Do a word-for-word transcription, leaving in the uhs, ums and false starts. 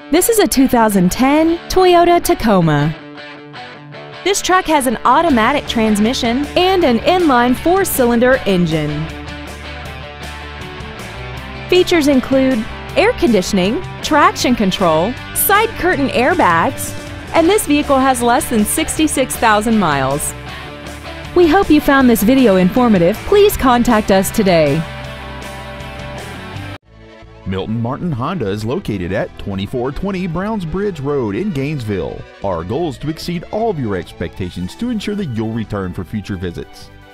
This is a two thousand ten Toyota Tacoma. This truck has an automatic transmission and an inline four-cylinder engine. Features include air conditioning, traction control, side curtain airbags, and this vehicle has less than sixty-six thousand miles. We hope you found this video informative. Please contact us today. Milton Martin Honda is located at twenty-four twenty Browns Bridge Road in Gainesville. Our goal is to exceed all of your expectations to ensure that you'll return for future visits.